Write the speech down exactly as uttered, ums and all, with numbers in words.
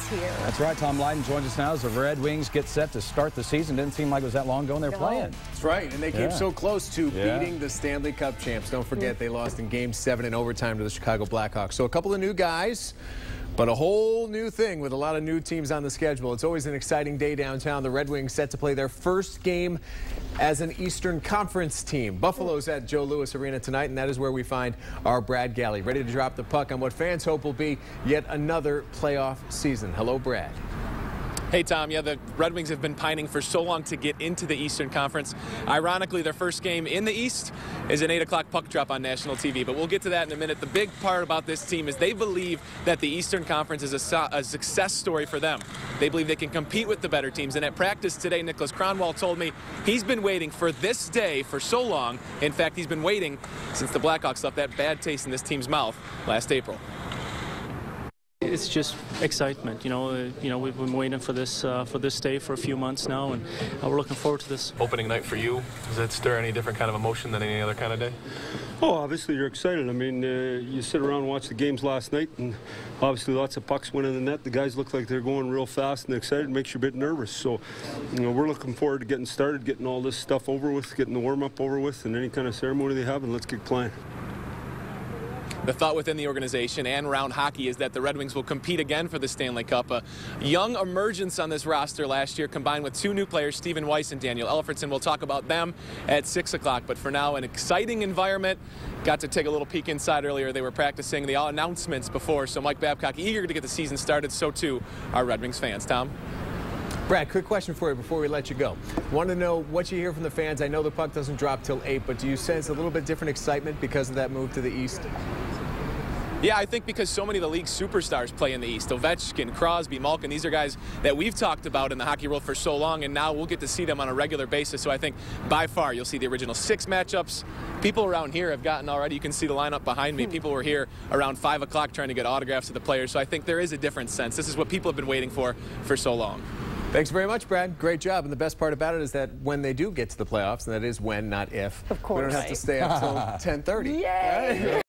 here. That's right. Tom Lydon joins us now as the Red Wings get set to start the season. Didn't seem like it was that long ago when they were No. playing. That's right, and they came Yeah. so close to Yeah. beating the Stanley Cup champs. Don't forget, they lost in Game seven in overtime to the Chicago Blackhawks. So a couple of new guys, but a whole new thing with a lot of new teams on the schedule. It's always an exciting day downtown. The Red Wings set to play their first game as an Eastern Conference team. Buffalo's at Joe Louis Arena tonight, and that is where we find our Brad Galley, ready to drop the puck on what fans hope will be yet another playoff season. Hello, Brad. Hey, Tom. Yeah, the Red Wings have been pining for so long to get into the Eastern Conference. Ironically, their first game in the East is an eight o'clock puck drop on national T V, but we'll get to that in a minute. The big part about this team is they believe that the Eastern Conference is a, so a success story for them. They believe they can compete with the better teams, and at practice today, Nicholas Kronwall told me he's been waiting for this day for so long. In fact, he's been waiting since the Blackhawks left that bad taste in this team's mouth last April. It's just excitement, you know. Uh, you know, we've been waiting for this uh, for this day for a few months now, and uh, we're looking forward to this. Opening night for you, does that stir any different kind of emotion than any other kind of day? Oh, obviously you're excited. I mean, uh, you sit around and watch the games last night, and obviously lots of pucks went in the net. The guys look like they're going real fast and excited. It makes you a bit nervous. So, you know, we're looking forward to getting started, getting all this stuff over with, getting the warm-up over with, and any kind of ceremony they have, and let's get playing. The thought within the organization and around hockey is that the Red Wings will compete again for the Stanley Cup. A young emergence on this roster last year, combined with two new players, Stephen Weiss and Daniel Elfridson. We'll talk about them at six o'clock. But for now, an exciting environment. Got to take a little peek inside earlier. They were practicing the announcements before, so Mike Babcock eager to get the season started. So, too, are Red Wings fans. Tom? Brad, quick question for you before we let you go. Want to know what you hear from the fans. I know the puck doesn't drop till eight, but do you sense a little bit different excitement because of that move to the East? Yeah, I think because so many of the league's superstars play in the East. Ovechkin, Crosby, Malkin, these are guys that we've talked about in the hockey world for so long, and now we'll get to see them on a regular basis. So I think by far you'll see the original six matchups. People around here have gotten already, you can see the lineup behind me. People were here around five o'clock trying to get autographs of the players. So I think there is a different sense. This is what people have been waiting for for so long. Thanks very much, Brad. Great job. And the best part about it is that when they do get to the playoffs, and that is when, not if, Of course. we don't have to stay up until ten thirty. Yay! Right?